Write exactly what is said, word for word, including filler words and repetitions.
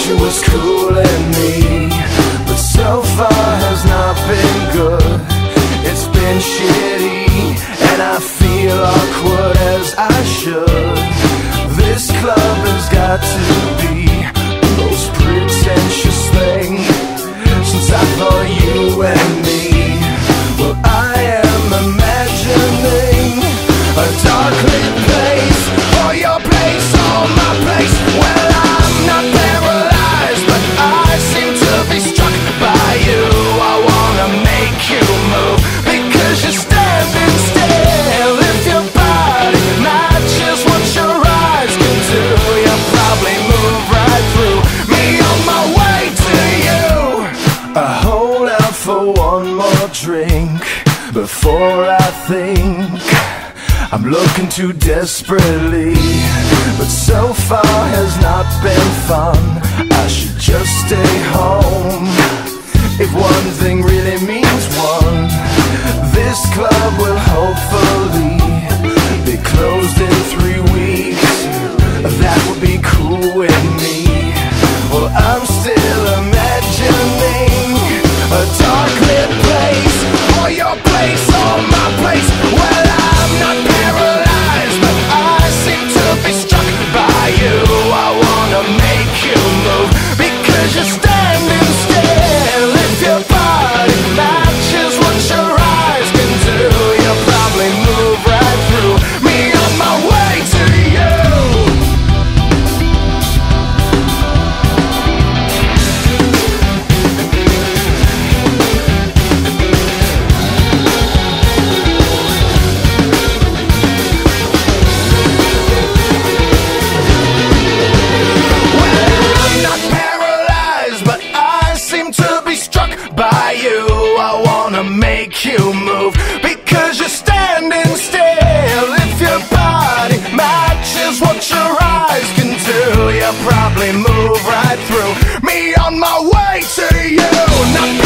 she was cooling me, but so far has not been good. It's been shitty, and I feel awkward as I should. This club has got to be the most pretentious thing since I thought you and me. Well, I am imagining a dark lit place, or your place, or my place. Well, I'm not paralyzed, but I seem to be struck by you. I wanna make you move, because you're standing still. If your body matches what your eyes can do, you'll probably move right through me on my way to you. I hold out for one more drink before I think I'm looking too desperately, but so far has not been fun. I should just stay home. If one thing really means one, this club will hopefully be closed in three weeks. That would be cool with me. Well, I'm still imagining a dark lit place, or your place, or my place. Well, I'm not paralyzed, but I seem to be struck by you. I wanna make you move, because you're standing still. If your body matches what your eyes can do, you'll probably move right through me on my way to you. Make you move, because you're standing still. If your body matches what your eyes can do, you'll probably move right through me on my way to you. Not